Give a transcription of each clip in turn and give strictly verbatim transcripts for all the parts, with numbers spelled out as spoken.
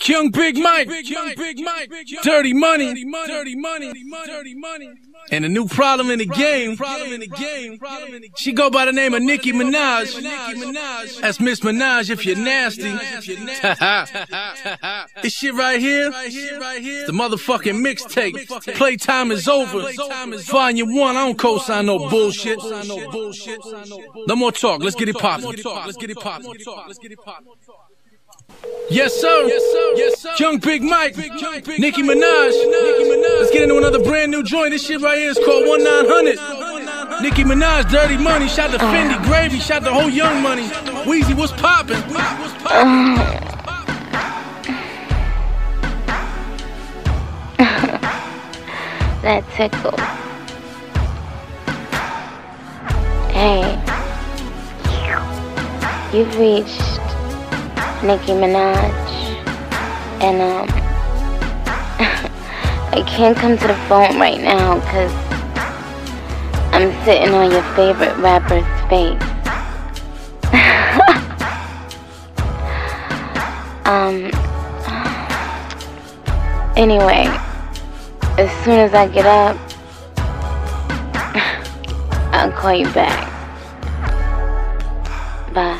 Young Big Mike, Dirty Money, and a new problem in the game. She go by the name of Nicki Minaj. That's Miss Minaj if you're nasty. This shit right here, the motherfucking mixtape. Playtime is over. Volume one, I don't co-sign no bullshit. No more talk, let's get it poppin'. Yes sir, yes sir, yes sir. Young Big Mike, Nicki Minaj. Let's get into another brand new joint. This shit right here is called one nine hundred. Nicki Minaj, Dirty Money. Shout to Fendi, Gravy. Shout to whole Young Money. Weezy, what's poppin'? That tickle. Hey, you've reached Nicki Minaj, and um, I can't come to the phone right now because I'm sitting on your favorite rapper's face. um. Anyway, as soon as I get up, I'll call you back. Bye.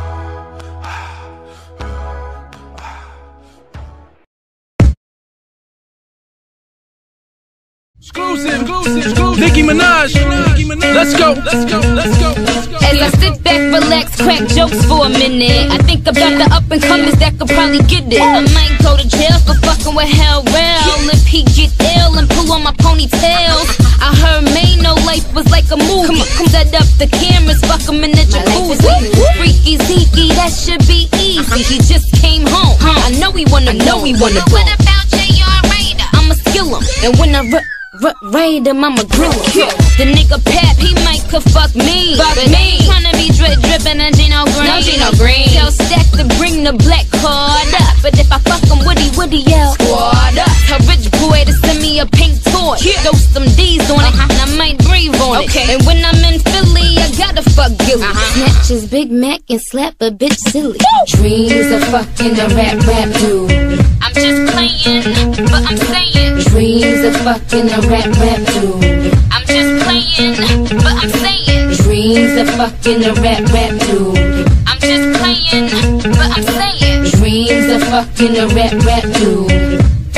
Exclusive, exclusive, Nicki Minaj. Let's go, let's go, let's go, let's go. As I sit back, relax, crack jokes for a minute, I think about the up and comers that could probably get it. I might go to jail for fucking with Hell Rell if he get ill and pull on my ponytails. I heard May no life was like a movie. Come set up the cameras, fuck him in the jacuzzi. Freaky Zeke, that should be easy. He just came home. I know he wanna know he wanna go. What about J R Raider? I'ma skill him, and when I r R raid him, I'ma grill him. The nigga Pap, he might could fuck me, fuck but me. Tryna be drip drippin' and Gino Green. No Gino Green. Tell Stack to bring the black card up, but if I fuck him, Woody Woody yell squad up. Tell Rich Boy to send me a pink toy. Throw some D's on it, uh-huh. and I might breathe on okay. it. And when I'm in Philly, I gotta fuck Gilly. Uh-huh. Snatch his Big Mac and slap a bitch silly. Woo! Dreams of fucking a rap rap dude. I'm just playing, but I'm saying. Dreams of fucking a rap rap dude. I'm just playing, but I'm saying. Dreams of fucking a rap rap dude. I'm just playing, but I'm saying. Dreams of fucking a rap rap dude.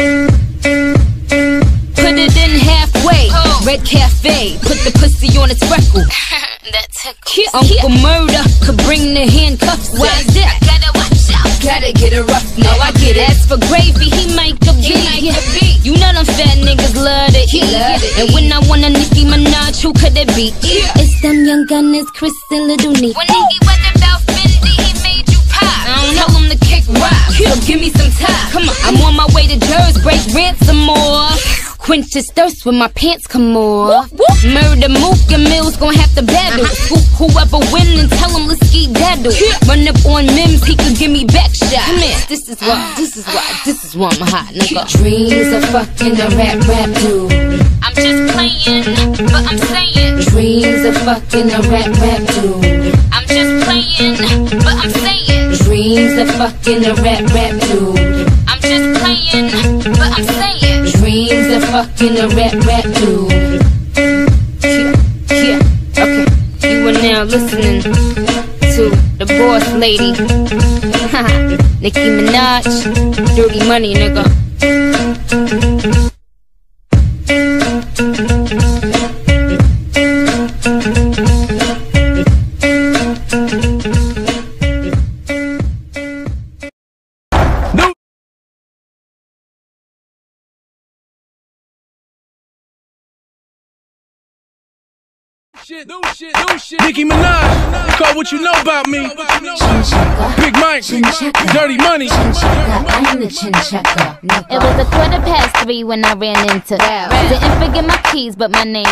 Put it in halfway, oh. Red Cafe. Put the pussy on its freckle. That tickle. Uncle Murder could bring the handcuffs. Why that? I gotta watch out. Gotta get a rough now. I get it. As for Gravy, he might could be. He might be. You know them fat niggas love to eat. Love to and eat. When I want a Nicki Minaj, who could it be? Yeah. It's them young gunners, Chris and Little Neat. When Nicki was about Fendi, he made you pop. I don't tell him to kick rock. So give me some time. Come on. I'm on my way to Jersey, break ransom more. Quench his thirst when my pants come off. Whoop, whoop. Murder Mook and Mills gon' have to battle. Uh-huh. Scoop whoever win and tell him let's keep daddle. Yeah. Run up on Mims, he could give me back shot. Come here. This is why, this is why, this is why I'm hot, nigga. Dreams of fucking a rap rap dude. I'm just playing, but I'm saying. Dreams of fucking a rap rap dude. I'm just playing, but I'm saying. Dreams of fucking a rap rap dude. I'm just playing, but I'm saying. Dreams of fucking a rap rap dude. Yeah, yeah, okay. You are now listening to the boss lady, Nicki Minaj, Dirty Money, nigga. Shit, new shit, new shit. Nicki Minaj, call what you know about me. Big Mike, Dirty Money. I'm the chin checker. It was a quarter past three when I ran into. Didn't forget my keys, but my name ring.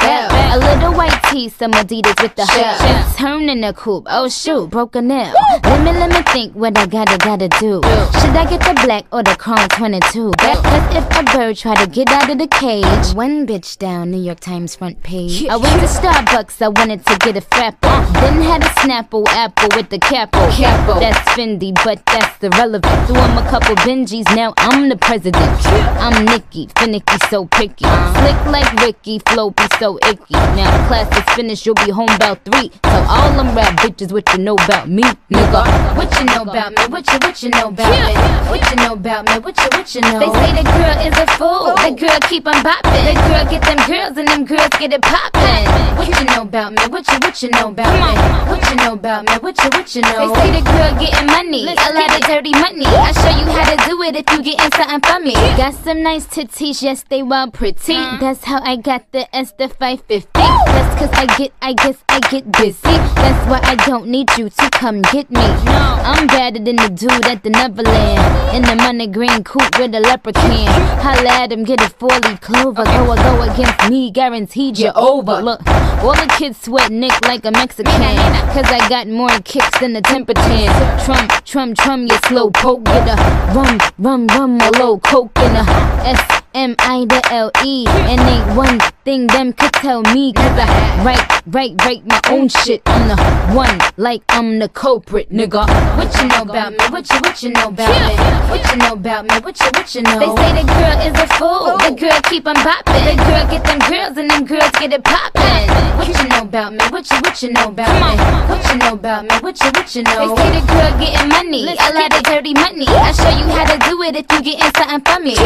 A little white tee, some Adidas with the hook. Turn in the coupe, oh shoot, broke a nail. Let me, let me think what I gotta, gotta do. Should I get the black or the chrome twenty-two? Cause if a bird try to get out of the cage, one bitch down, New York Times front page. I went to Starbucks, I wanted to get a frappo. Then had a Snapple apple with the capo. That's Fendi, but that's irrelevant. Threw him a couple Benjis, now I'm the president. I'm Nicki, finicky, so picky. Slick like Ricky, flow be so icky. Now class is finished, you'll be home about three. So all them rap bitches, what you know about me, nigga? What you know about me? What you, what you know about me? What you know about me? What you, what you know? They say the girl is a fool, the girl keep on bopping. The girl get them girls and them girls get it poppin'. What you know about me? What you, what you know about me? What you know about me? What you, what you know? They say the girl getting money, a lot of dirty money. I show you how to do it if you getting something from me. Got some nice titties, yes they well pretty. That's how I got the S to five fifty. That's cause I get, I guess I get busy. That's why I don't need you to come get me. I'm better than the dude at the Neverland, in the money green coupe with a leprechaun. Holla at him, get a four-leaf clover. Go or go against me, guaranteed you're over. Look, all the kids sweat Nick like a Mexican, cause I got more kicks than the temper tan. Trump, Trump, Trump, you slow poke. Get a rum, rum, rum, a low coke in a S M I the L E. And ain't one thing them could tell me, cause I write, write, write my own shit. I'm the one, like I'm the culprit, nigga. What you know about me? What you, what you know about me? What you know about me? What you, what you know? They say the girl is a fool, the girl keep on bopping. The girl get them girls and them girls get it poppin'. What you know about me? What you, what you know about me? What you know about me? What you, what you know? They say the girl getting money, a lot of dirty money. I show you how to do it if you getting something from me.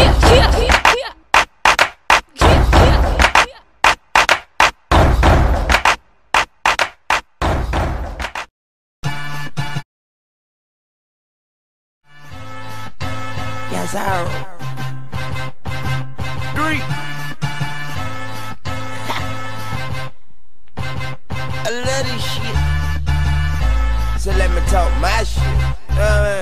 Yes, I Three. I love this shit. So let me talk my shit. Uh,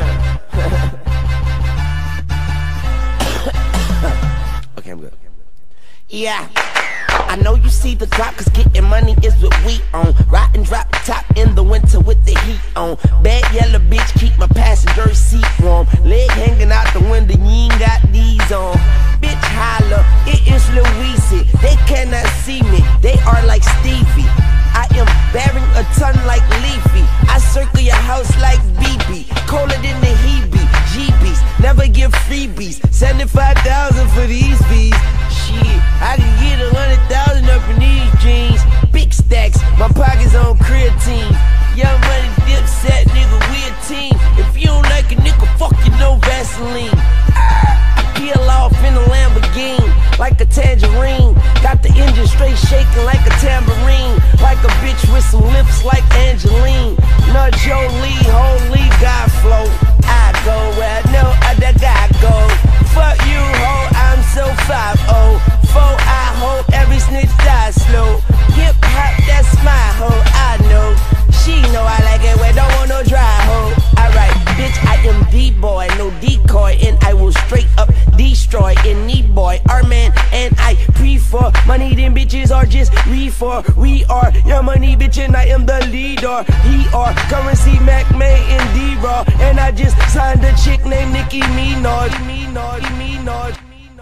okay, I'm good. Yeah. I know you see the drop, cause getting money is what we on. Ride and drop the top in the winter with the heat on. Bad yellow bitch, keep my passenger seat warm. Leg hanging out the window, you ain't got these on. Bitch holla, it is Louise. They cannot see me, they are like Stevie. I am bearing a ton like Leafy. I circle your house like B B. Colder than the Hebe, G Bs. Never give freebies. seventy-five thousand for these bees. Shit, I can get a hundred thousand up in these jeans. Big stacks, my pockets on creatine. Young money dipset, nigga, we a team. If you don't like a nigga, fuck you, no Vaseline. Peel off in a Lamborghini, like a tangerine. Got the engine straight shaking like a tambourine. Like a bitch with some lips like Angeline. Not Jolie, holy God flow. I go where I know other guy go. Fuck you, ho, I'm so five oh. Four, I hope every snitch dies slow. Hip hop, that's my hoe, I know. She know I like it when don't want no dry hoe. Alright, bitch, I am D-boy, no decoy. And I will straight up destroy any boy. Our man and I prefer money, them bitches are just reefer. We are your money, bitch, and I am the leader. He are currency, Mac, May, and D-Raw. And I just signed a chick named Nicki Minaj. Minaj, Minaj.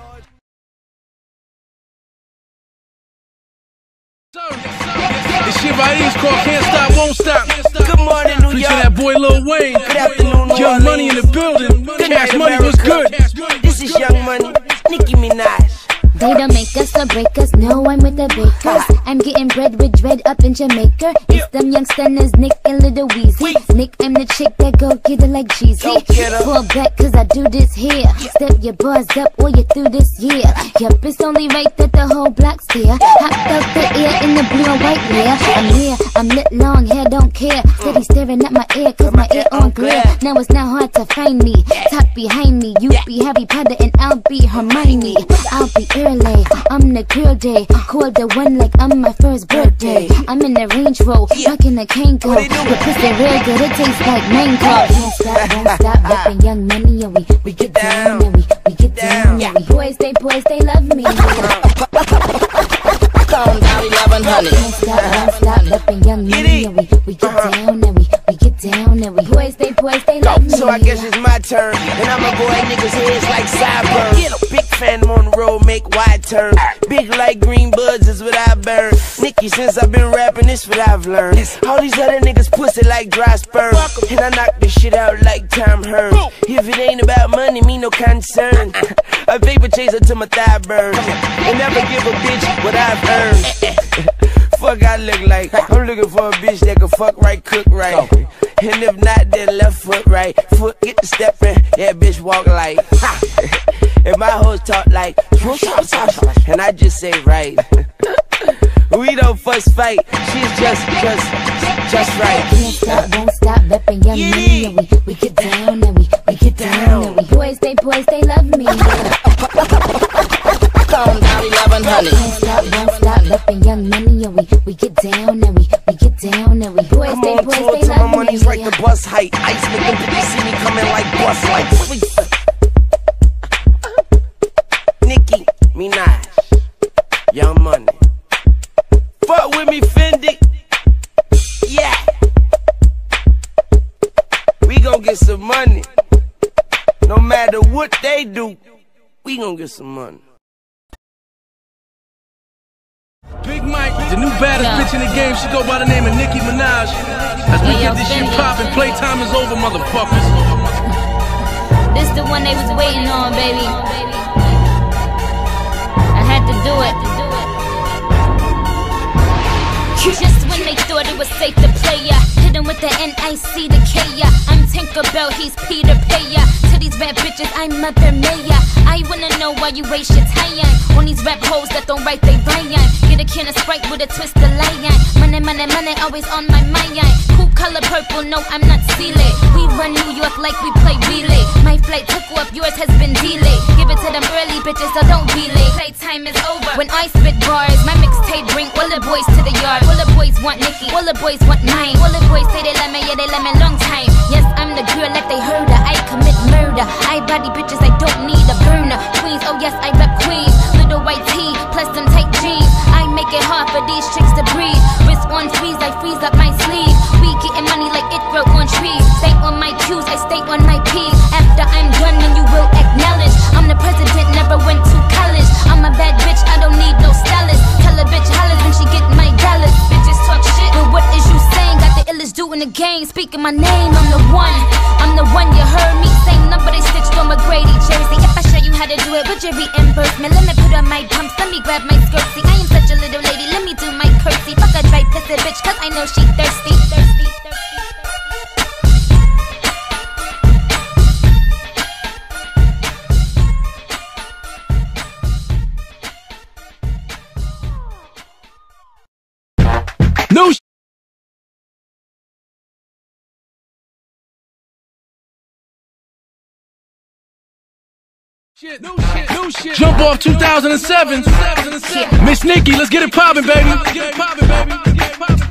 This shit right here is called Can't Stop, Won't Stop. Good morning, New York. Featuring that boy Lil Wayne. Good afternoon, New Young Money in the building. Good Cash night, Money was America. good. This is Young Money, Nicki Minaj. They don't make us or break us, no, I'm with the bakers. I'm getting bread with dread up in Jamaica. It's them young stunners, Nick and Little Weezy. Nick, I'm the chick that go get it like Jeezy. Pull back cause I do this here. Step your bars up or you through this year. Yup, it's only right that the whole block's here. Hopped out the air in the blue and white layer. I'm here, I'm lit, long hair, don't care. Steady staring at my ear cause my ear on glare. Now it's not hard to find me. Talk behind me, you be Harry Potter and I'll be Hermione. I'll be early, I'm the girl day. Call the one like I'm my first birthday. I'm in the Range Rover, rocking the Kango. The pussy real good, it tastes like mango. Can't stop, won't stop, rapping Young Money, yeah, we, we get down, yeah, we, we get down, yeah, we. Boys, they boys, they love me. Calm down, we love hundred. Don't stop, don't stop, reppin' young money, and we, we get down, and we, we get down, and we boys, they boys, they love me. So I guess it's my turn, and I'ma go at niggas' heads like sideburns. Big fan on the road, make wide turns. Big like green buds is what I burn. Nicky, since I've been rapping, this what I've learned. All these other niggas pussy like dry sperm, and I knock this shit out like Tom Hearn. If it ain't about money, me no concern. A paper chaser to my thigh burn, and never give a bitch what I've earned. Fuck I look like, I'm looking for a bitch that can fuck right, cook right. And if not, then left foot right, foot get the steppin', yeah bitch walk like. And my hoes talk like, and I just say right. We don't fuss fight, she's just, just, just right. Don't stop, don't stop, reppin' young money, and we, we get down, and we, we get down, and we boys, they boys, they love me. Calm down, eleven hundred. Don't stop, don't stop, reppin' young money, and we, we get down, and we, we get down, and we boys, I'm they on boys, tour they till my love me. money's like the bus height. Ice nigga, did you see me coming like bus lights? Nicki Minaj, Young Money. Fuck with me, Fendi. Yeah. We gon' get some money. No matter what they do, we gon' get some money. Big Mike, the new baddest bitch in the game. She go by the name of Nicki Minaj. As we get this shit poppin', playtime is over, motherfuckers. This the one they was waiting on, baby. I had to do it. Just when they thought it was safe to play ya, hit him with the N I C to K ya. I'm Tinkerbell, he's Peter Payer. To these rap bitches, I'm Mother Maya. I wanna know why you waste your time on these rap hoes that don't write they rhyme. Get a can of Sprite with a twist of lion. Money, money, money, always on my mind. Cool color purple, no, I'm not Sealy. We run New York like we play relay. My flight took up, yours has been delayed. Give it to them early bitches, so don't be late. Playtime is over. When I spit bars, my mixtape bring all the boys to the yard. All the boys want Nicki, all the boys want mine. All the boys say they love me, yeah, they love me long time. Yes, I'm the girl that they heard her. I commit murder. I body bitches, I don't need a burner. Queens, oh yes, I rep Queens. Little white tee, plus them tight jeans. I make it hard for these chicks to breathe. Wrist on freeze, I freeze up my sleeve. We getting money like it grow on trees. Stay on my cues, I stay on my P's. After I'm done, then you will acknowledge I'm the president, never went to college. I'm a bad bitch, I don't need no stylist. Tell a bitch hollers when she get my dollars. Bitches talk shit, but what is you saying? Got the illest dude in the game, speaking my name. I'm the one, I'm the one you heard me. Same number they stitched on McGrady jersey. If I show you how to do it, would you reimburse me? Let me put on my pumps, let me grab my skirt. See, I am such a little lady, let me do my curtsy. Fuck a dry pissy bitch, cause I know she thirsty. Thirsty, thirsty. No sh Shit, no shit, no shit. Jump off two thousand seven. Miss Nicki, let's get it poppin', baby. Let's get it poppin', baby. Let's get it poppin',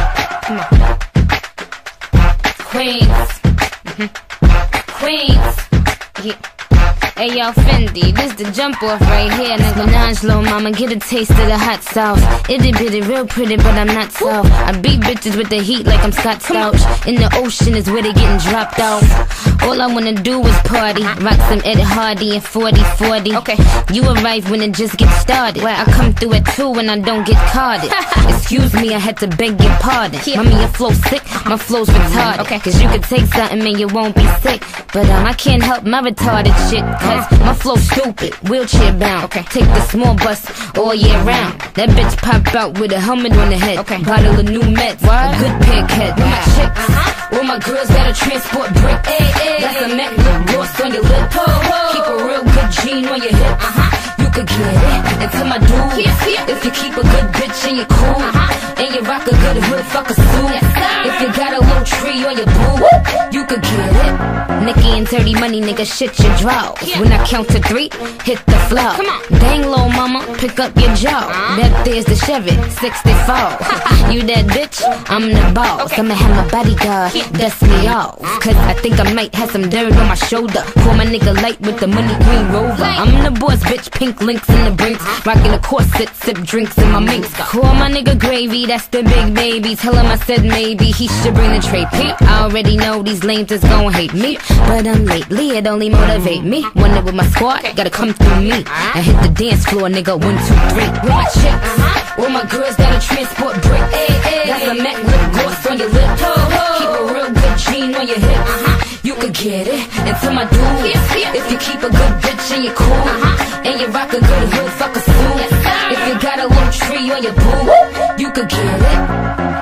baby. Queens. Mm-hmm. Queens. Yeah. Hey yo, Fendi, this the jump off right here. Nigga, Minaj, lil' mama, get a taste of the hot sauce. Itty bitty, real pretty, but I'm not south. I beat bitches with the heat like I'm Scott Stouch. In the ocean is where they getting dropped out. All I wanna do is party. Rock some Ed Hardy and forty forty. Okay, you arrive when it just gets started. I come through at two when I don't get carded. Excuse me, I had to beg your pardon. Mommy, your flow sick, my flow's retarded. Okay, cause you could take something and you won't be sick. But um, I can't help my retarded shit. Cause my flow stupid, wheelchair bound. Okay, take the small bus all year round. That bitch pop out with a helmet on the head. Okay, bottle of new meds, a good pig head. With my chicks, all my girls got a transport brick. Ay, ay, that's a Mac lip gloss on your lip. Keep a real good jean on your hip. You could get it. And to my dude, if you keep a good bitch and you're cool, and you rock a good hood, fuck a suit. If you got a little tree on your boob, you could get it. Nicki and dirty money, nigga, shit your drawers. When I count to three, hit the floor. Dang, little mama, pick up your jaw. That there's the Chevy, sixty-four. You that bitch, I'm the boss. I'ma have my bodyguard dust me off. Cause I think I might have some dirt on my shoulder. Call my nigga light with the money green rover. I'm the boss, bitch, pink links in the brinks. Rockin' a corset, sip drinks in my minks. Call my nigga Gravy, that's the big baby. Tell him I said maybe he should bring the tray P. I already know these lames is gon' hate me, but um, lately it only motivate me. Wonder with my squad, gotta come through me. I hit the dance floor, nigga, one, two, three. With my chicks, all my girls gotta transport brick. That's a Mac lip gloss on your lip. Keep a real good jean on your hip. You could get it into my dude. If you keep a good bitch and you're cool, and you rock a good hood, fuck a suit. If you got a little tree on your boob, you could get it.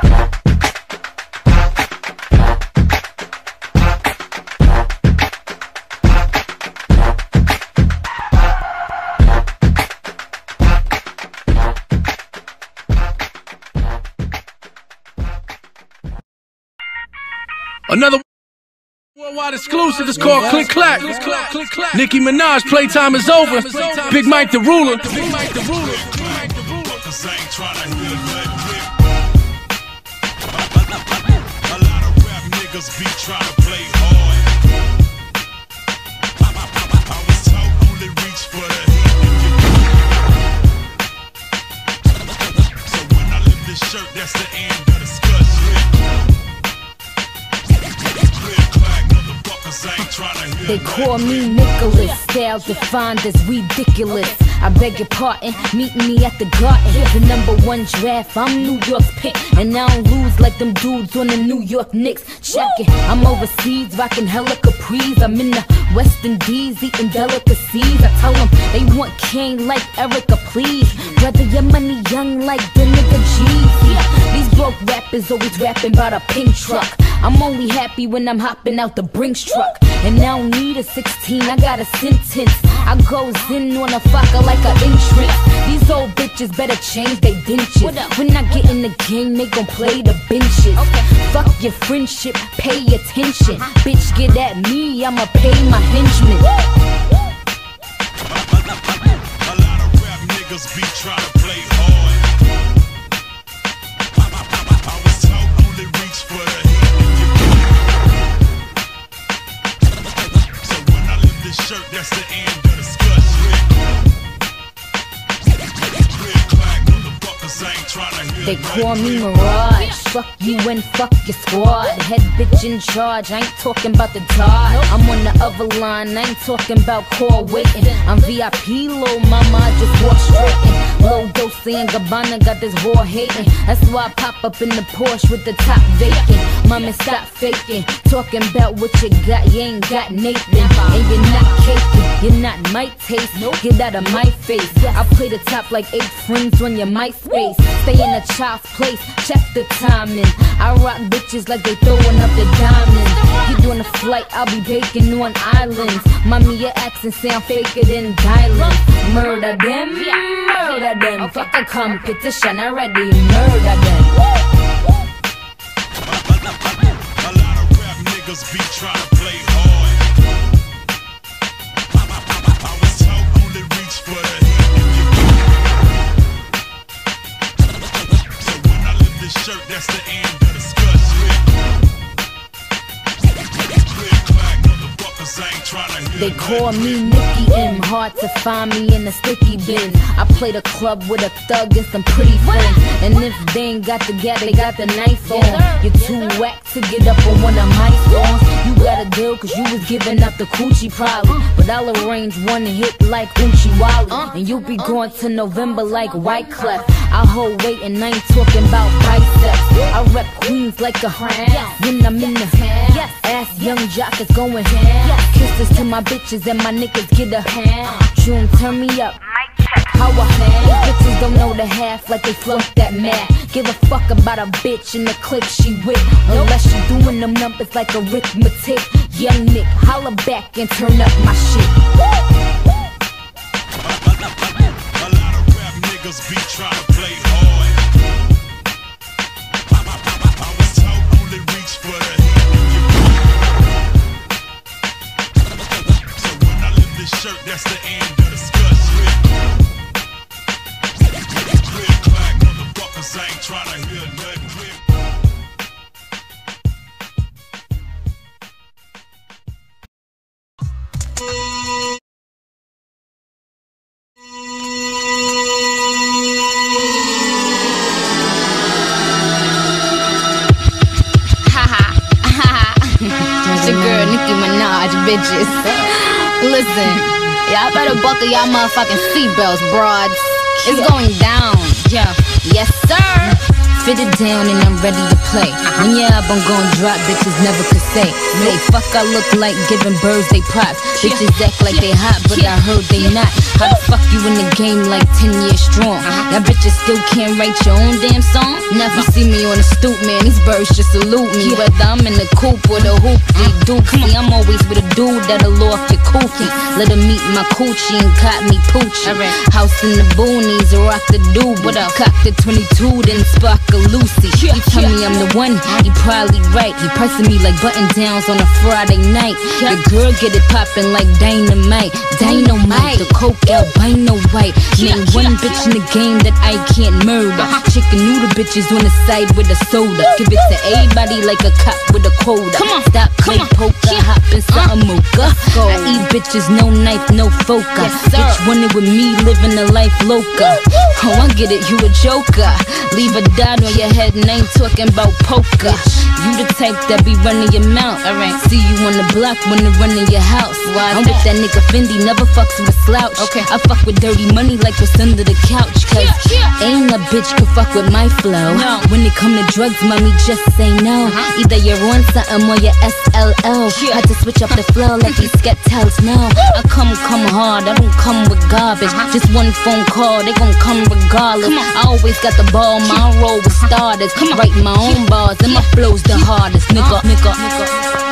Another worldwide exclusive is called Click Clack. Nicki Minaj, playtime is over. Big Mike the Ruler. A lot of rap niggas be trying to play hard. I was told only reach for the heat. So when I lift this shirt, that's the end of the discussion. They call me Nicholas, style defined as ridiculous. I beg your pardon, meet me at the garden. The number one draft, I'm New York's pick, and I don't lose like them dudes on the New York Knicks. Check it, I'm overseas, rocking hella capris. I'm in the West Indies, eating delicacies. I tell them they want Kane like Erica, please. Brother, your money young like the nigga Jeezy. These broke rappers always rapping about a pink truck. I'm only happy when I'm hopping out the Brinks truck. And I don't need a sixteen, I got a sentence. I goes in on a fucker like an entrance. These old bitches better change they dentures. When I get in the game, they gon' play the benches. Fuck your friendship, pay attention. Bitch, get at me, I'ma pay my henchmen. A lot of rap niggas be trying to play hard. I was told only reach for the heat. So when I lift this shirt, that's the end of the discussion. They call me Mirage. Fuck you and fuck your squad. Head bitch in charge, I ain't talking about the dog. I'm on the other line, I ain't talking about call waiting. I'm V I P, low mama, I just walk straight in. Low Dose and Gabbana got this war hating. That's why I pop up in the Porsche with the top vacant. Mama, stop faking, talking about what you got, you ain't got Nathan. And you're not caking, you're not my taste. Get out of my face, I play the top like eight friends on your MySpace. Stay in a child's place, check the timing. I rock bitches like they throwing up the diamonds. You doing a flight, I'll be baking on islands. Mommy, your accent sound faker than dialing. Murder them, murder them. Fuck a competition, already murder them. A lot of rap niggas be trying to play hard. I was told only reach for the heat. So when I lift this shirt, that's the end of the discussion. Clear clack, motherfuckers ain't trying to hear. They call me Nicki M, hard to find me in a sticky bin. I play the club with a thug and some pretty friends. And if they ain't got the gap, they got the knife on. You're too whack to get up on one of my songs. You got a deal cause you was giving up the coochie probably. But I'll arrange one hit like Uchi Wally. And you'll be going to November like Wyclef. I hold weight and I ain't talking about biceps. I rep Queens like a when I'm in the ass young jock is going ham. Kisses to my bitches and my niggas get a hand. June, turn me up. How I hand. Bitches don't know the half like they float that mad. Give a fuck about a bitch and the clique she with. Unless she doing them numbers like arithmetic. Young Nick, holla back and turn up my shit. A lot of rap niggas be trying to play hard. I was told only reach for the heat. this shirt, that's the end of the discussion. Click, clack, motherfuckers ain't tryna hear nothing. Click. Bitches. Listen, y'all better buckle y'all motherfucking seatbelts, broads. It's going down. Yeah. Yes, sir. Fitted down and I'm ready to play. When your album gon' drop, bitches never could say. Say fuck, I look like giving birds they props. Bitches act like they hot, but I heard they not. How the fuck you in the game like ten years strong? Y'all bitches still can't write your own damn song? Never see me on the stoop, man. These birds just salute me. Whether I'm in the coop or the hoop, they do. See, I'm always with a dude that'll off your cookie. Let him meet my coochie and caught me poochie. House in the boonies, rock the dude. What up? Cock the twenty-two, then spark a Lucy. He tell me I'm the one, he probably right. He pressing me like button downs on a Friday night. The girl get it poppin' like dynamite. Dynamite, the coke albino white. Name one bitch in the game that I can't murder. Chicken noodle bitches on the side with a soda. Give it to everybody like a cop with a quota. Stop play poker, hop inside a mocha. I eat bitches, no knife, no focus. Bitch wanted with me, living a life loca. Oh, I get it, you a joker. Leave a dot on your head and ain't talking about poker. You the type that be running your mouth. See you on the block when they running your house. I'm with that nigga Fendi, never fucks with a slouch. I fuck with dirty money like what's under the couch. Cause ain't a bitch could fuck with my flow. When it come to drugs, mommy, just say no. Either you're on something or you're S L O. Had to switch up the flow like these scat tells no. I come, come hard, I don't come with garbage. Just one phone call, they gon' come regardless. I always got the ball, my roll with starters. Write my own bars and my flow's the hardest. Nigga, nigga, nigga.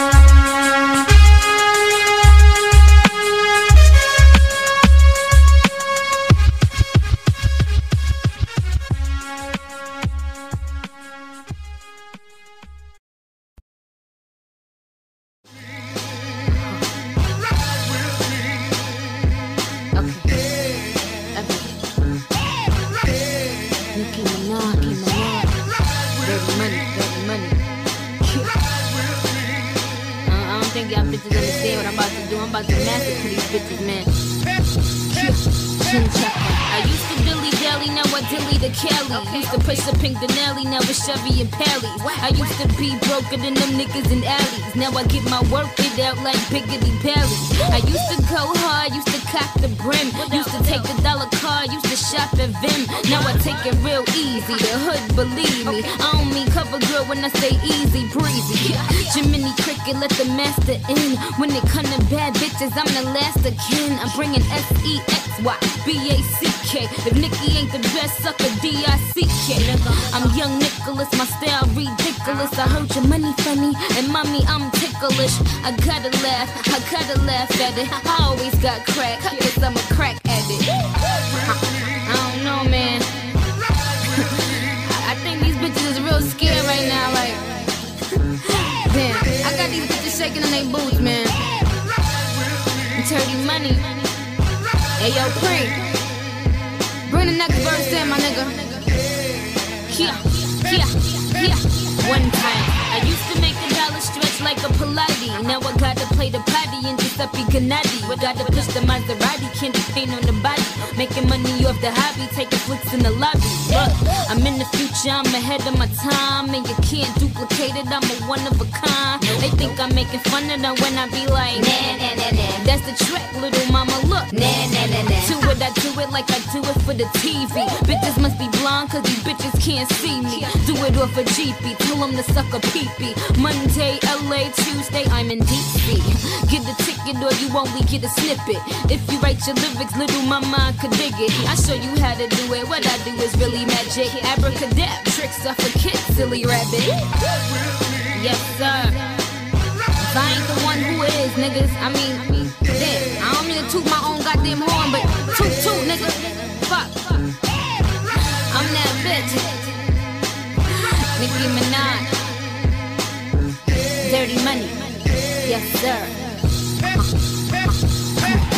About to massacre these bitches, man. I used to dilly dally, now I dilly the Cali. Used to push the pink Denali, now it's Chevy and Pallies. I used to be broker than them niggas in alleys. Now I get my work it out like Piggity Pally. I used to go hard, used to cock the brim. Used to take the dollar car, used to shop at Vim. Now I take it real easy, the hood believe me. I don't mean cover girl when I say easy breezy. Jiminy Cricket, let the master in. When it come to bad bitches, I'm the last of kin. I'm bringing S E X Y B A C K. If Nicki ain't the best, suck a D I C K. I'm young Nicholas, my style ridiculous. I heard your money funny, and mommy, I'm ticklish. I gotta laugh, I gotta laugh at it. I always got crack, guess I'm a crack addict. I don't know, man. I think these bitches is real scared right now, like. Damn, I got these bitches shaking in their boots, man. Dirty money. Hey, yo, Pre. Bring the next verse in, my nigga. Yeah, yeah, yeah. One time, I used to make a dollar stretch like a Pilates. Now I gotta play the potty and Giuseppe Gennady. We gotta push the Maserati, candy paint on the body. Making money off the hobby, taking flicks in the lobby. Look, I'm in the future, I'm ahead of my time. And you can't duplicate it, I'm a one of a kind. They think I'm making fun of them when I be like, nah, nah, nah, nah. That's the track, little mama, look. Nah, nah, nah, nah. To it, I do it like I do it for the T V. Bitches must be blind, cause these bitches can't see me. Do it off a G P, tell them to suck a pee-pee. Monday, L A, Tuesday, I'm in D C. Get the ticket or you only get a snippet. If you write your lyrics, little mama, I could dig it. I show you how to do it, what I do is really magic. Abracadabra, tricks off a kid, silly rabbit. Yes, sir. If I ain't the one who is, niggas, I mean, damn, I don't mean to toot my own goddamn horn, but toot toot, nigga, fuck. I'm that bitch. Nicki Minaj. Dirty money. Yes, sir.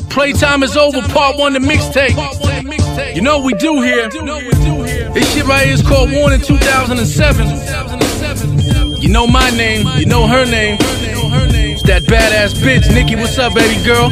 Playtime is over, part one, the mixtape. You know what we do here. This shit right here is called Warning two thousand seven. You know my name, you know her name. It's that badass bitch, Nikki. What's up, baby girl?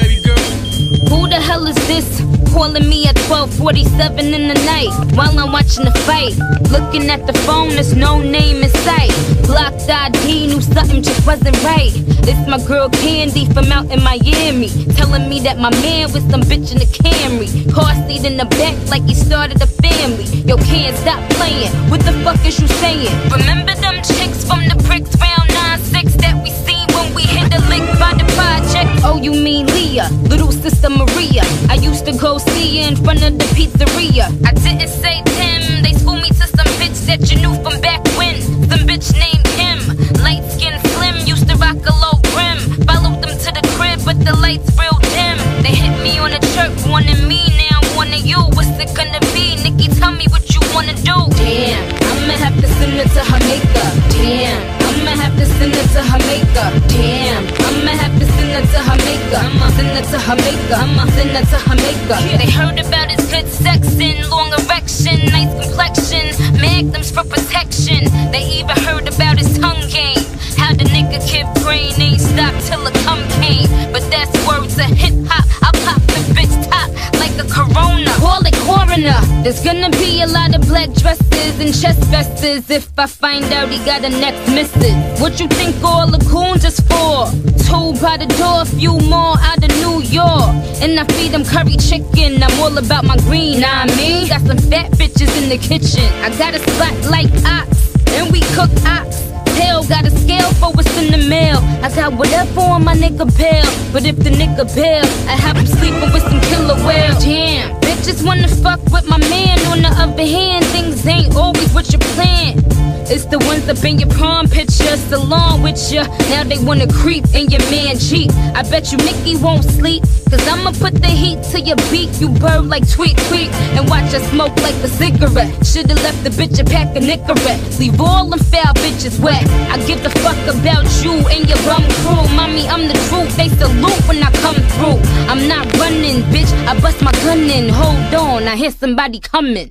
Who the hell is this? Calling me at twelve forty-seven in the night while I'm watching the fight. Looking at the phone, there's no name in sight. Blocked I D, knew something just wasn't right. It's my girl Candy from out in Miami, telling me that my man was some bitch in the Camry. Car seat in the back like he started a family. Yo, can't stop playing. What the fuck is you saying? Remember them chicks from the bricks round nine six that we seen when we hit the lick by the project? Oh, you mean Leah, little sister Maria. I used to go see her in front of the pizzeria. I didn't say Tim, they schooled me to some bitch that you knew from back when. Some bitch named Kim, light skin slim, used to rock a low brim. Followed them to the crib, but the lights real dim. They hit me on a chirp, wanting me now, wanting you. What's it gonna be? Nikki, tell me what you wanna do. Damn, I'ma have to send her to her makeup. Damn, I'ma have to send her to her makeup. Damn, I'ma have to send her to her makeup. I'ma send her to her makeup. I'ma send her to her makeup. They heard about his good sexing, long erection, nice complexion, magnums for protection. They even heard about his tongue game. How the nigga kid brain ain't stopped till a cum came. But that's words of hip hop. I'll pop the bitch top like a corona. Call it coroner. There's gonna be a lot of black dresses and chest vests if I find out he got a next missus. What you think all the coons is for? Two by the door, a few more out of New York. And I feed them curry chicken. I'm all about my green, nah, I mean. Got some fat bitches in the kitchen. I got a spot like ox, and we cook ox. Hell, got a scale for what's in the mail. I got whatever on my nigga bill. But if the nigga bail, I have him sleeping with some killer whales. Damn, bitches wanna fuck with my man. On the other hand, things ain't always what you plan. It's the ones up in your prom pictures along with ya. Now they wanna creep in your man Jeep. I bet you Nikki won't sleep, cause I'ma put the heat to your beat. You bird like tweet tweet and watch her smoke like a cigarette. Should've left the bitch a pack of Nicorette. Leave all them foul bitches wet. I give a fuck about you and your bum crew. Mommy, I'm the truth, they salute when I come through. I'm not running, bitch, I bust my gun in. Hold on, I hear somebody coming.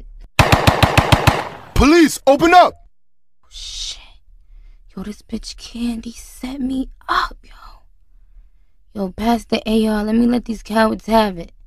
Police, open up! Shit. Yo, this bitch Candy set me up, yo. Yo, pass the A R, let me let these cowards have it.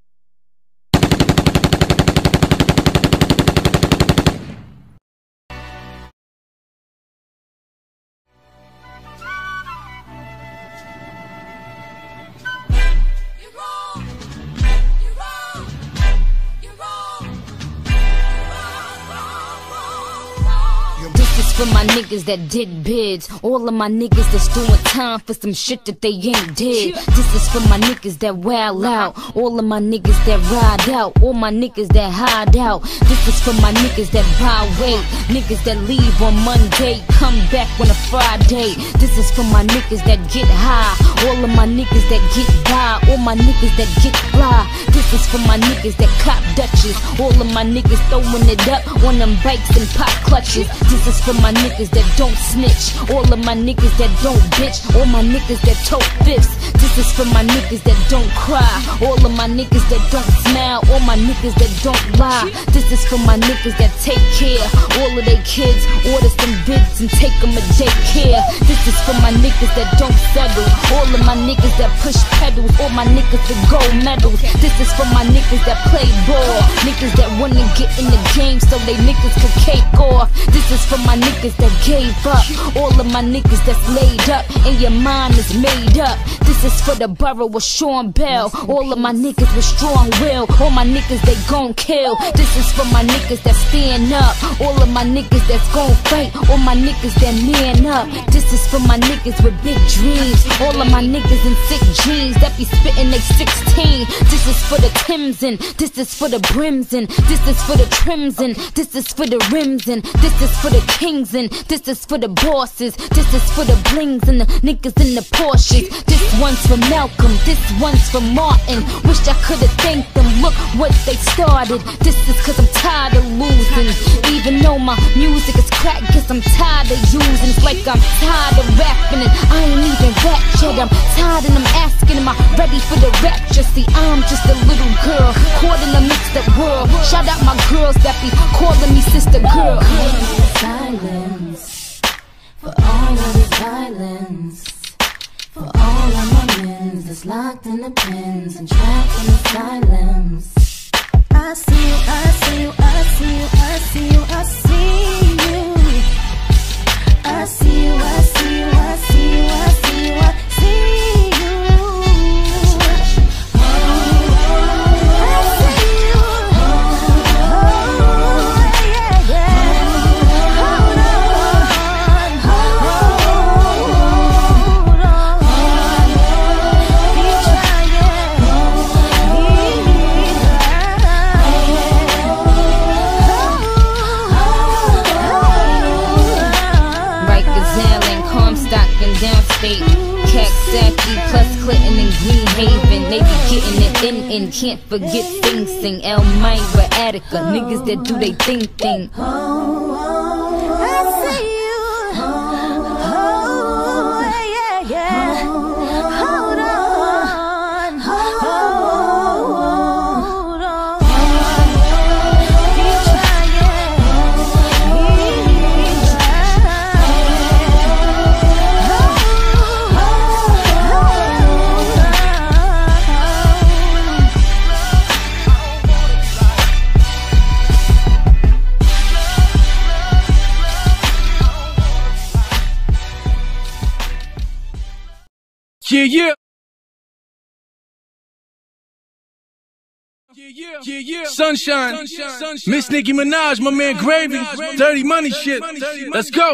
For my niggas that did bids, all of my niggas that's doing time for some shit that they ain't did. This is for my niggas that wild out, all of my niggas that ride out, all my niggas that hide out. This is for my niggas that buy weight, niggas that leave on Monday, come back on a Friday. This is for my niggas that get high, all of my niggas that get by, all my niggas that get fly. This is for my niggas that cop Dutches, all of my niggas throwing it up on them bikes and pop clutches. This is for my niggas that don't snitch, all of my niggas that don't bitch, all my niggas that tote fifths. This is for my niggas that don't cry, all of my niggas that don't smile, all my niggas that don't lie. This is for my niggas that take care, all of their kids, order some bids and take them to daycare. This is for my niggas that don't settle, all of my niggas that push pedals, all my niggas that gold medals. This is for my niggas that play ball, niggas that wanna get in the game so they niggas can cake off. This is for my niggas that gave up, all of my niggas that's laid up and your mind is made up. This is for the borough with Sean Bell, all of my niggas with strong will, all my niggas they gon' kill. This is for my niggas that stand up, all of my niggas that's gon' fight, all my niggas that man up. This is for my niggas with big dreams, all of my niggas in sick jeans that be spitting they sixteen. This is for the Tims and this is for the brims and this is for the trims and this is for the rims and this is for the kings and this is for the bosses. This is for the blings and the niggas in the Porsches. This one's for Malcolm, this one's for Martin. Wish I could've thanked them, look what they started. This is cause I'm tired of losing, even though my music is crack, cause I'm tired of using. It's like I'm tired of rapping and I ain't even fat shit. I'm tired and I'm asking, am I ready for the rapture? See, I'm just a little girl caught in a mixed up world. Shout out my girls that be calling me sister girl. Silence for all of this violence, for all of my men that's locked in the pens and trapped in the silence. I see you, I see you, I see you, I see you, I see you. I see you, I see you, I see you, I see you, I see you. Oh, I see you. Oh, yeah, yeah. Hold on, hold on. Keep trying, Rikers Island, Comstock and downstate, Caxsaki plus Clinton and Greenhaven. They be getting it in and can't forget Sing Sing, Elmira, Attica, niggas that do they thing thing. I see you. Oh, yeah, yeah. Hold on, hold on. Keep trying, Yeah, yeah. Yeah, yeah, yeah, yeah. Sunshine, Sunshine. Miss Nicki Minaj, my man Gravy, Dirty Money shit. Let's go.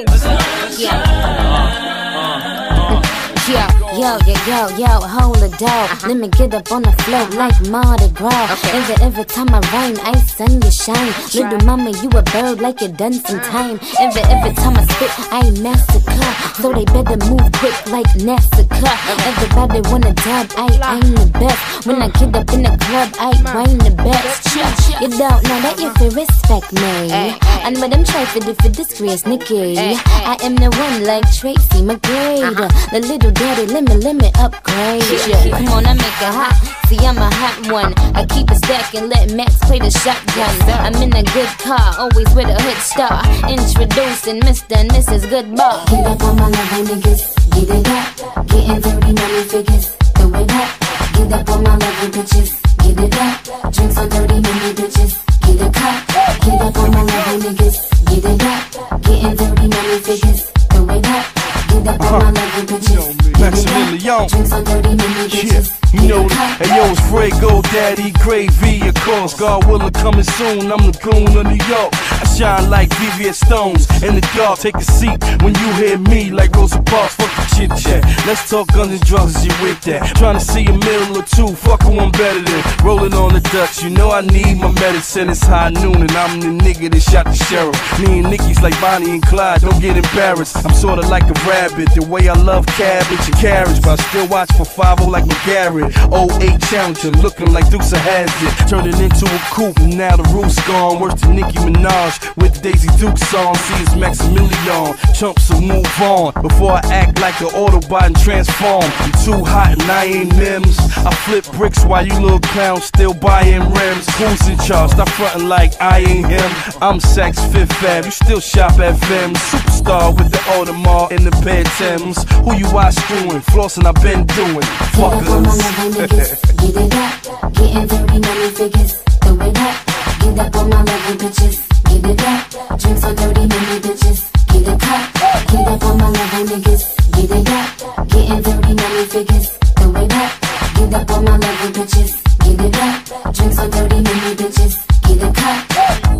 Yo, yo, yo, yo, yo, hold the door. Let me get up on the floor like Mardi Gras. Every, every time I rhyme, I sun you shine. Little mama, you a bird like you done some time. Every, every time I spit, I massacre. So they better move quick like Massacre. Everybody wanna dub, I, I'm the best. When I get up in the club, I whine the best. You don't know that if you respect me. And when I'm trying for the for disgrace, Nicki, I am the one like Tracy McGrady. The little daddy, let me, let me upgrade. Come on, I make it hot. See, I'm a hot one. I keep it stack and let Max play the shotgun. I'm in a good car, always with a hood star. Introducing Mister and Missus Goodbar. Get up on my level, niggas. Get it up. Getting dirty money figures. Throw it up. Get up on my level, bitches. Get it up. Drinks on dirty money, bitches. Get a cup. Get up on my level, niggas. Get it up. Getting dirty money figures. Throw it up. Get up on my level, bitches. Maximilian. Drinks on dirty money, bitches. You know, hey yo, it's Fuego Daddy, Gravy, of course. God willing, coming soon. I'm the goon of New York. I shine like V V S Stones in the dark. Take a seat when you hear me like Rosa Parks. Fuck the chit chat. Let's talk guns and drugs. Is you with that? Trying to see a meal or two. Fuck one better than rolling on the Dutch. You know I need my medicine. It's high noon and I'm the nigga that shot the sheriff. Me and Nicki's like Bonnie and Clyde. Don't get embarrassed. I'm sorta like a rabbit. The way I love cabbage and carrots, but I still watch for five oh like McGarrett. oh eight Challenger, looking like Dukes of Hazzard. Turning into a coupe, and now the roof's gone. Worse than Nicki Minaj with Daisy Duke song. See, it's Maximilian. Chumps will move on before I act like an Autobot and transform. I'm too hot and I ain't Mims. I flip bricks while you little clowns still buying rims. Who's in charge? Stop frontin' like I ain't him. I'm Saks Fifth Fab. You still shop at Vim. Superstar with the Audemars and the pair Timbs. Who you watch screwing? Flossing I been doing. Fuckers. Get it up, getting dirty money figures. Throw it up, get up on my level, bitches. Get it up, drinks on dirty money, bitches. Get a cup, get up on my level, niggas. Get it up, getting dirty money figures. Throw it up, get up on my level, bitches. Get it up, drinks on dirty money, bitches. Get a cup.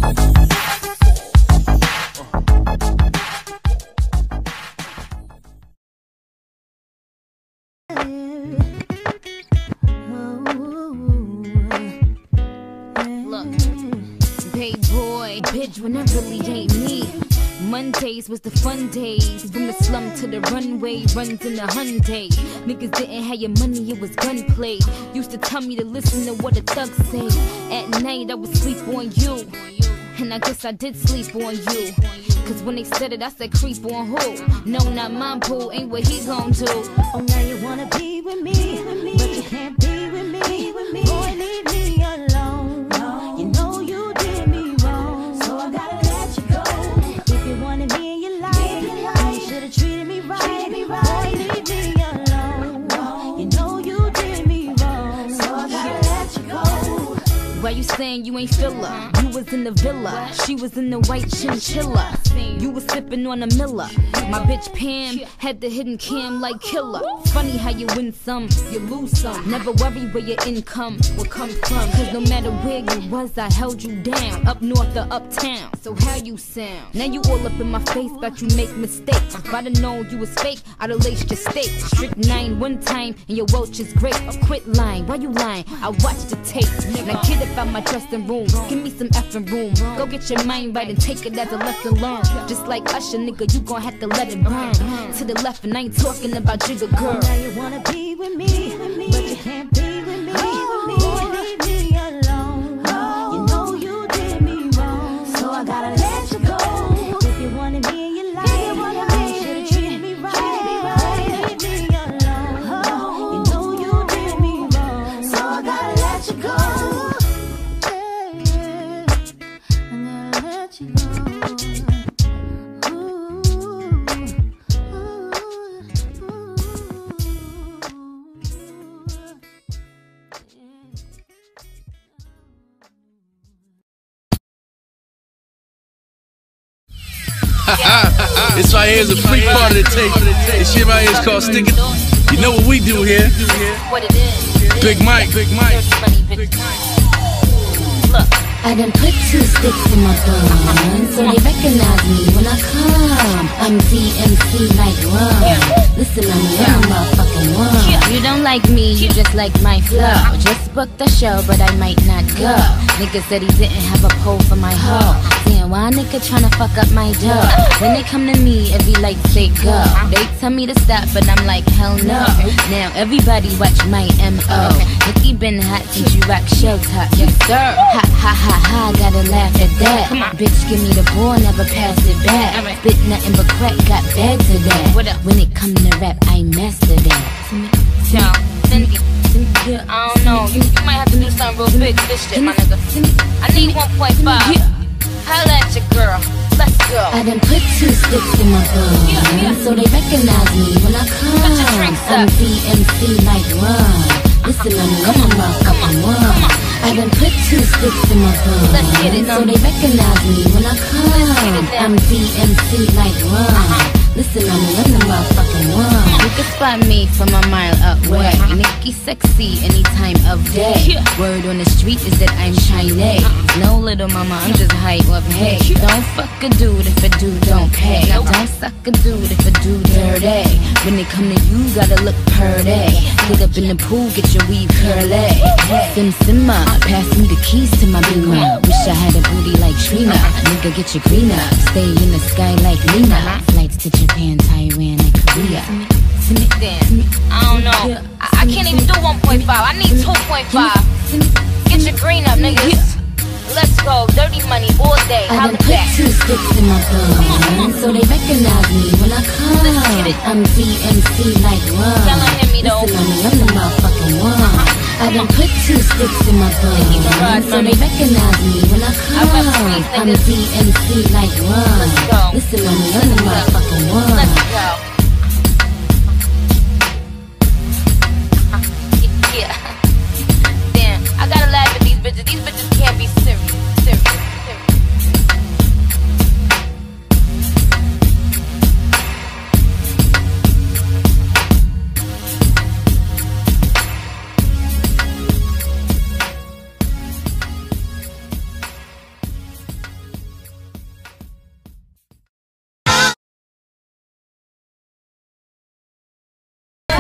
Bitch, when I really ain't me. Mondays was the fun days. From the slum to the runway, runs in the Hyundai. Niggas didn't have your money, it was gunplay. Used to tell me to listen to what the thugs say. At night I would sleep on you. And I guess I did sleep on you. Cause when they said it, I said creep on who? No, not my boo, ain't what he gon' do. Oh, now you wanna be with me, but you can't be with me. Boy, leave me alone. You know you did me wrong, so I gotta let you go. If you wanted me in your life, you should've treated me right. Boy, leave me alone. You know you did me wrong, so I gotta let you go. Why you saying you ain't feel her? You was in the villa, she was in the white chinchilla. You was sipping on a Miller. My bitch Pam had the hidden cam like killer. Funny how you win some, you lose some. Never worry where your income will come from. Cause no matter where you was, I held you down. Up north or uptown, so how you sound? Now you all up in my face, but you make mistakes. If I'd have known you was fake, I'd have laced your steak. Strict nine one time, and your roach is great. Or quit lying, why you lying? I watched the tape. Now get up out my dressing room, give me some effing room. Go get your mind right and take it as a lesson learned. Just like Usher, nigga, you gon' have to let it burn. To the left, and I ain't talking about Jigga girl. Now you wanna be with me, but you can't be with me. Boy, leave me alone. You know you did me wrong, so I gotta let you go. If you wanted me in your life, you should've treated me right. Boy, leave me alone. You know you did me wrong, so I gotta let you go. Yeah, I gotta let you go. This right here is a free part of the tape. This shit right here is called Stick It. You know what we do here? What it is? Big Mike, Big Mike. Look. I done put two sticks in my bun, so they recognize me when I come. I'm D M C like rum. Listen, I'm the motherfucking one. You don't like me, you just like my flow. Just booked the show, but I might not go. Nigga said he didn't have a pole for my hoe. Damn, why a nigga tryna fuck up my dough? When they come to me, every light say go. They tell me to stop, but I'm like, hell no. Now everybody watch my M O. Nicki been hot since you rock show top. Yes sir. Ha ha ha ha, gotta laugh at that. Bitch, give me the ball, never pass it back. Spit nothing but crack, got bags of that. When it come to rap, I master that. Yo, Cindy, I don't know. You, you might have to do something real big for this shit, my nigga. I need one point five. Holla at your girl. Let's go. I done put two sticks in my bun, so they recognize me when I come. I'm D M C like rum. Listen, I'm the motherfucking one. I done put two sticks in my bun, so they recognize me when I come. I'm D M C like rum. Listen, I'm the motherfucking one. You can spot me from a mile away. Nicki sexy any time of day. Word on the street is that I'm Chinese. No little mama, I'm just hype up. Hey, don't fuck a dude if a dude don't pay. Don't suck a dude if a dude dirty. When they come to you, gotta look purty. Get up in the pool, get your weave curly. Sim simmer, pass me the keys to my beamer. Wish I had a booty like Trina. Nigga, get your green up. Stay in the sky like Lena. Flights to Japan, Taiwan, and Korea. Damn, I don't know. I, I can't even do one point five. I need two point five. Get your green up, niggas. Let's go. Dirty money all day. I Holla done put back. two sticks in my bun, so they recognize me when I come. I'm D M C like rum. Y'all don't hear me though. Listen, I'm the motherfucking one. I done put two sticks in my bun, so they recognize me when I come. I'm D M C like rum. Listen, I'm the motherfucking one. Let's go. Yeah. Damn, I gotta laugh at these bitches. These bitches can't be serious. Serious.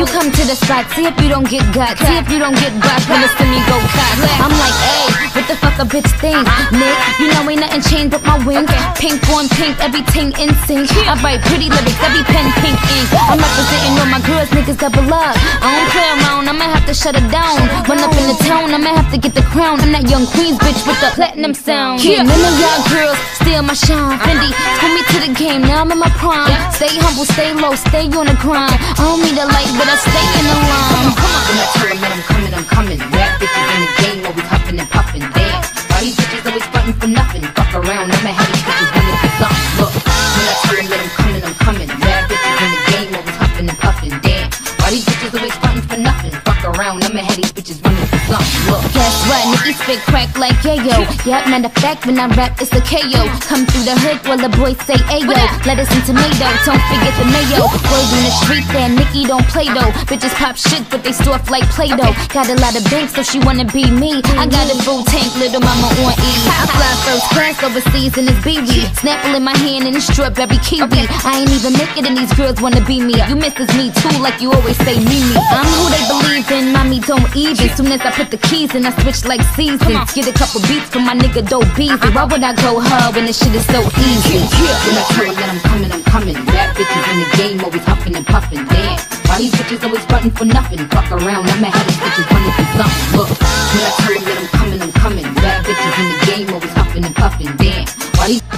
come to the spot, see if you don't get got, see if you don't get got when the semi go cock. I'm like, hey, what the fuck a bitch think? Nick, you know ain't nothing changed but my wings. Pink on pink, everything in sync. I write pretty lyrics, every pen pink ink. I'm representing all my girls, niggas double up. I don't play around, I'ma have to shut it down. Run up in the town, I'ma have to get the crown. I'm that young Queens bitch with the platinum sound. Yeah, none of y'all girls steal my shine. Fendi, school me to the game, now I'm in my prime. Stay humble, stay low, stay on the grind. I don't need a light, but I stay in the line. Come on, when I tell them that I'm coming, I'm coming. Rap bitches in the game, always huffing and puffing. Damn, why these bitches always frontin' for nothing? Fuck around, I'ma have these bitches running for something. Look, when I tell them that I'm coming, I'm coming. Rap bitches in the game, always huffing and puffing. Damn, why these bitches always frontin' for nothing? Fuck around, I'ma have these bitches running for something. Look, guess what? Nicki spit crack like yayo. Yep, matter of fact, when I rap, it's a K O. Come through the hood while the boys say ayo. Lettuce and tomato, don't forget the mayo. Boys in the street there, Nicki don't play though. Bitches pop shit, but they stuff like Play-Doh. Got a lot of banks, so she wanna be me. I got a full tank, little mama on E. I fly first class overseas in this B B. Snapple in my hand and it's strawberry kiwi. I ain't even make it and these girls wanna be me. You misses me too, like you always say me me. I'm who they believe in, mommy don't even. Soon as I put the keys in, I switch like seasons. Get a couple beats from my nigga Dope Beezy. Why would I go hard when this shit is so easy? when I tell them that I'm coming, I'm coming. Rap bitches in the game, always huffing and puffing. Damn, why these bitches always frontin' for nothing? Fuck around, I'ma have these bitches running for something. Look, when I tell them that I'm coming, I'm coming. Rap bitches in the game, always huffing and puffing. Damn, why these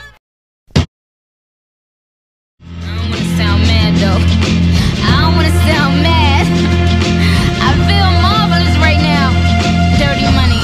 I don't wanna sound mad though. I don't wanna sound mad. I feel marvelous right now. Dirty money.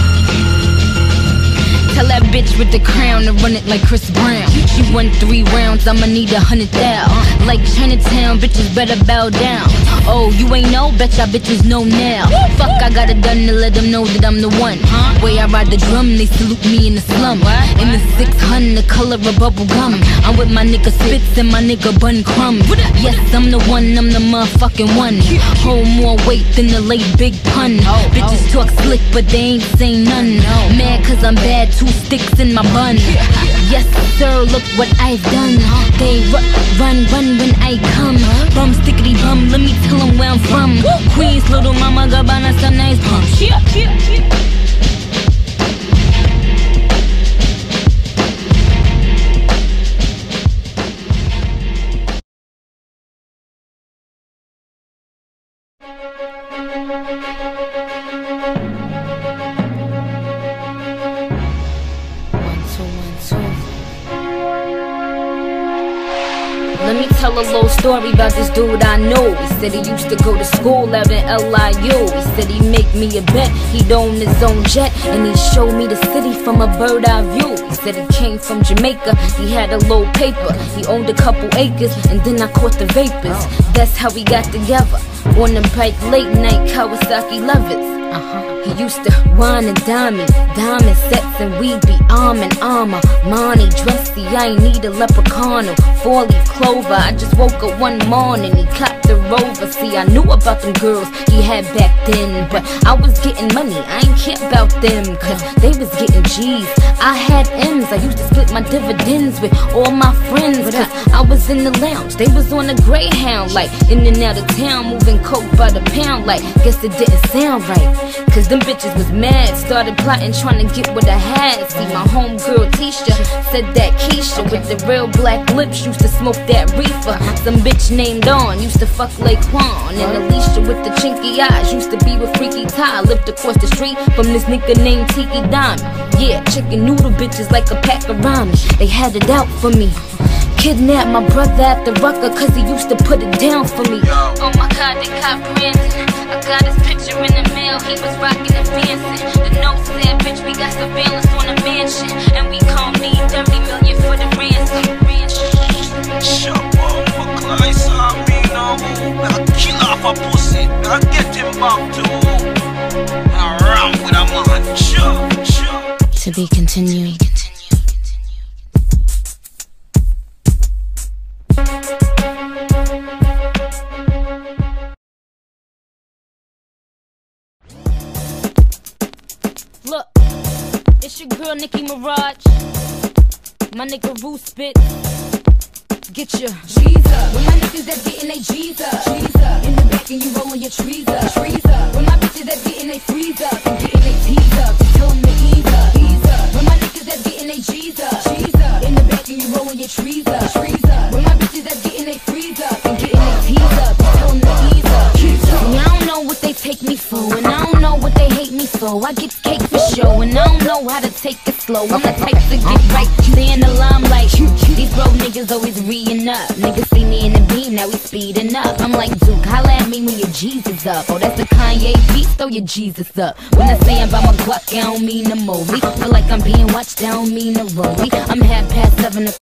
Tell that bitch with the crown to run it like Chris Brown. She won three rounds, I'ma need a hundred thou. Like Chinatown, bitches better bow down. Oh, you ain't know? Bet y'all bitches know now. Fuck, I got it done to let them know that I'm the one. Way I ride the drum, they salute me in the slum. In the six hundred, the color of bubble gum. I'm with my nigga Spitz and my nigga Bun Crumb. Yes, I'm the one, I'm the motherfucking one. Hold more weight than the late Big Pun. Bitches talk slick, but they ain't say none. Mad cause I'm bad, two sticks in my bun. Yes, sir, look what I've done. They ru run, run when I come. Bum, stickity bum, let me tell them where I'm from. Queens, little mama, Gabbana, some nice pumps. Yeah, yeah, yeah. Let me tell a little story about this dude I know. He said he used to go to school out in L I U. He said he'd make me a bet, he'd own his own jet, and he'd show me the city from a bird eye view. He said he came from Jamaica, he had a low paper, he owned a couple acres, and then I caught the vapors. That's how we got together, on the bike late night Kawasaki lovers. Uh-huh. He used to wine and dine me, diamond sets, and we'd be arm in armor. Money, dressy, I ain't need a leprechaun or four-leaf clover. I just woke up one morning, he copped the Rover. See, I knew about them girls he had back then, but I was getting money, I ain't care about them, cause they was getting G's. I had M's, I used to split my dividends with all my friends, cause I was in the lounge, they was on a Greyhound, like in and out of town, moving coke by the pound, like guess it didn't sound right. Cause them bitches was mad, started plotting, trying to get what I had. See, my homegirl Tisha said that Keisha with the real black lips used to smoke that reefer. Some bitch named Dawn used to fuck Laquan, and Alicia with the chinky eyes used to be with Freaky Ty. Lived across the street from this nigga named Tiki Diamond. Yeah, chicken noodle bitches like a pack of ramen. They had it out for me. Kidnapped my brother at the Rucker cause he used to put it down for me. Oh my god, they caught Brandon. I got his picture in the mail, he was rocking and dancing. The note said, bitch, we got surveillance on the mansion, and we gon' need thirty million for the ransom. Shut up, for Christ, I mean, I'll kill off a pussy, I'll get him back to around with a man. Sure, sure. To be continued. Look, it's your girl Nicki Minaj, my nigga Roo Spit. Get your G's up. With my niggas that's getting they G's up. G's up. In the back and you rolling your trees up. Trees up. When my bitches that's getting they freeze up and getting they tease up, just tell them to ease up. Ease up. When my niggas that's getting they G's up. G's up. In the back and you rolling your trees up. Trees up. When my bitches that's getting they freeze up and getting they tease up, just tell them to ease up. See, I don't know what they take me for, and I don't know what they hate me for. I get cake for show, and I don't know how to take it slow. I'm the type to get right, stay in the limelight. These broke niggas always reeing up. Niggas see me in the beam, now we speeding up. I'm like, Duke, holla at me when your Jesus up. Oh, that's the Kanye beat, throw your Jesus up. When I say I'm by my guac, I don't mean the movie. Feel like I'm being watched, I don't mean the rollie. I'm half past seven o'clock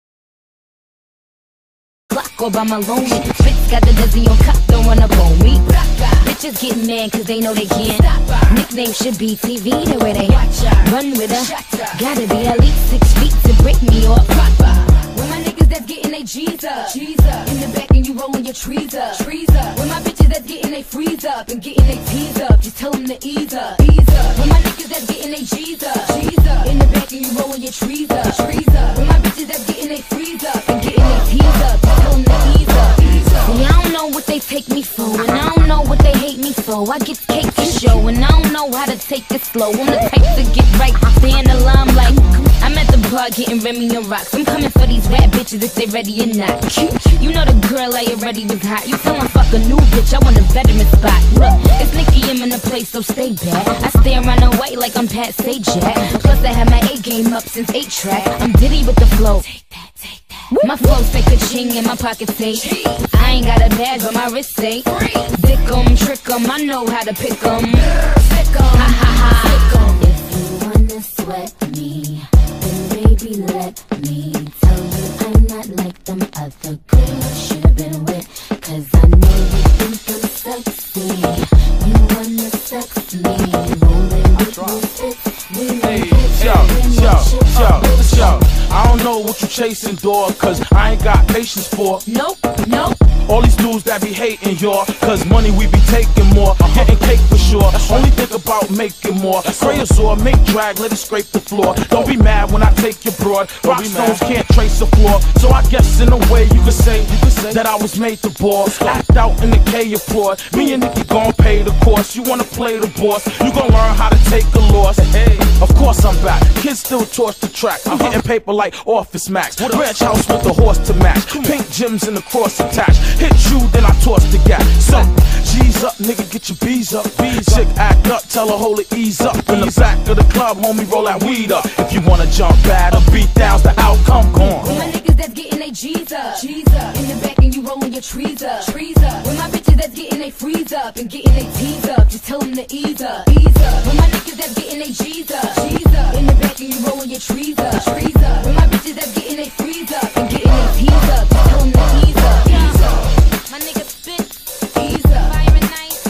or by my lonely. Spitz got the dizzy on cop, don't wanna bone me. Bitches get mad cause they know they can't. Nickname should be T V, the way they run with her. Gotta be at least six feet to break me off. When my niggas that's getting they G's up, G's up. In the back and you rolling your trees up, trees up. When my bitches that's getting they freeze up and getting they tease up, just tell them to ease up, ease up. When my niggas that's getting they G's up, G's up. In the back and you rolling your trees up, trees up. When my bitches that's getting they freeze up and getting they tease up, just tell them to ease up, ease up. See, I don't know what they take me for, and I don't know what they hate me for. I get cake for show, and I don't know how to take it slow. I'm the type to get right, stay in the limelight. I'm at the bar getting Remy and rocks. I'm coming for these rap bitches if they ready or not. You know the girl I already was hot. You tell 'em fuck a new bitch, I want a veteran spot. Look, it's Nicki, I'm in the place, so stay back. I stay around the white like I'm Pat Sajak. Plus I have my A game up since eight track. I'm Diddy with the flow. Take that, take that. My flow say ka-ching and my pockets say I ain't got a bag but my wrist say dick 'em, trick 'em, I know how to pick 'em. Sick 'em, ha ha ha. If you wanna sweat me, then baby let me tell you I'm not like them other girls should've been with. Cause I know you think I'm sexy. You wanna sex me, rolling with me fits. Hey, yo, yo, yo, yo. I don't know what you chasing, dog, cause I ain't got patience for. Nope, nope. All these dudes that be hating, y'all, cause money we be taking more. Getting cake for sure. Only think about making more. Spray a saw, make drag, let it scrape the floor. Don't be mad when I take your broad. Rock stones can't trace a floor. So I guess in a way you could say, you could say that I was made to ball. Act out in the K applaud. Me and Nicki gon' pay the cost. You wanna play the boss, you gon' learn how to take a loss. Hey, of course I'm back. Kids still torch the track. I'm getting paper like Office Max. Ranch house with the horse to match. Pink Jims and the cross attached. Hit you, then I toss the gap. So, G's up, nigga, get your B's up. Chick act up, tell her hold it, ease up. In the back of the club, homie, roll that weed up. If you wanna jump bad or beat down's the outcome, gone. When my niggas that's getting they G's up, G's up. In the back and you rolling your trees up, trees up. When my bitches that's getting they freeze up and getting they tease up, just tell them to ease up, ease up. When my niggas that's getting they G's up, G's up. In the back and you rolling your trees up, trees up. When my bitches that's getting they freeze up and getting they tease up, just tell them to ease up, ease up. My nigga spit, ease up. Fire and Nice,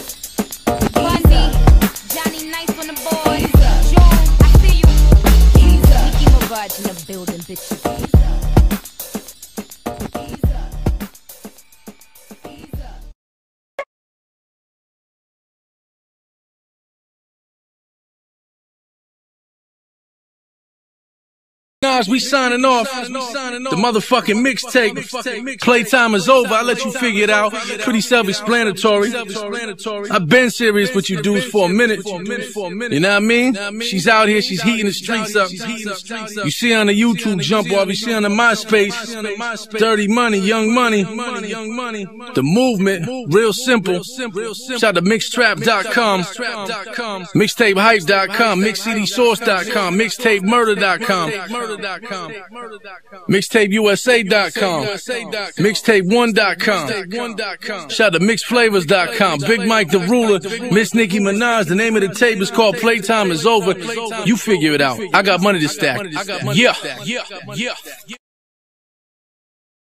Buzzy, Johnny Nice on the board, ease up. Joe, I see you, ease up. Nicki Minaj in the building, bitches. Ease up. Ease up. Ease up. Nas, we signing off. The motherfucking mixtape. Playtime is over. I let you figure it out. Pretty self-explanatory. I've been serious with you dudes for a minute. You know what I mean? She's out here. She's heating the streets up. You see her on the YouTube jump off. You see her on the MySpace. Dirty Money, Young Money. The movement, real simple. Shout out to mixtrap dot com, mixtape hype dot com, mix c d source dot com, mixtape murder dot com. Mixtape U S A dot com, Mixtape one dot com, shout out to mix flavors dot com, Big Mike the Ruler, Miss Nicki Minaj. The name of the tape is called Playtime is Over. You figure it out. I got money to stack. Yeah.